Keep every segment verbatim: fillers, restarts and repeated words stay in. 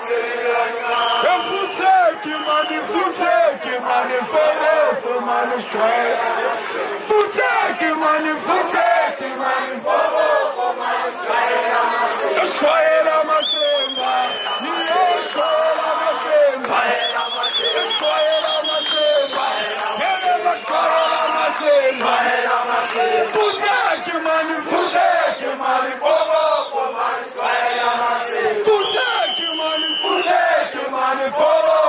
Futeki mani, futeki mani, fofo mani shwele. Futeki mani, futeki mani, fofo mani shwele. Shwele masemba, niyo shwele masemba. Shwele masemba, hele shwele masemba. Futeki mani, futeki mani, fofo mani shwele. Futeki mani, futeki mani, fofo.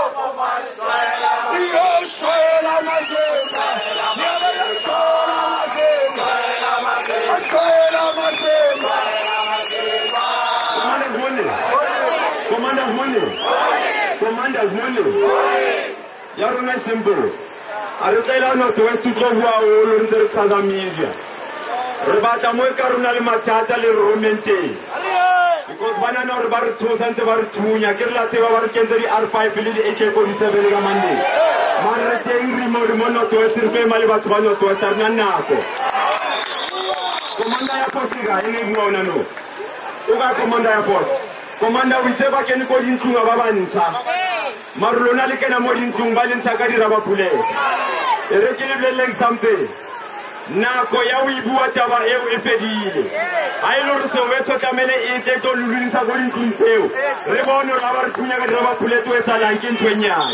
Commander's money. Commander's money. Yaruna simple. Arutela no to west to go all under Kazamia. Rebata Moikaruna Matata le Romente. Because Banana or Bartu Santa Bartunia, Kirla Teva Kenzari R five A K forty-seven Ramandi. Marrating remote mono to a Tirpe Malibatuano to a Tarnanaco. Commander Apostica, any Monano. Uga Commander Apost. Commander, we never can go into a Babanza. Marlona can more into Valenza Rabapule. Irregular length something. Nako yawi buataba eu efedile. I know Soweto Kamele ete to Lulinsa going to Teo. Rebono Rabar Kunya Rabapule to Etalankin Twenyan.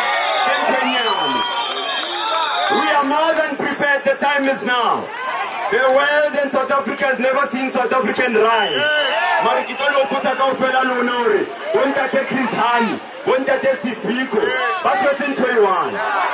We are more than prepared, the time is now. The world and South Africa has never seen South African rise. Marikitolo Kutaka Fela Lonore, Wonta Chris Hani, Wonta Testi Pico, Patriot twenty-one.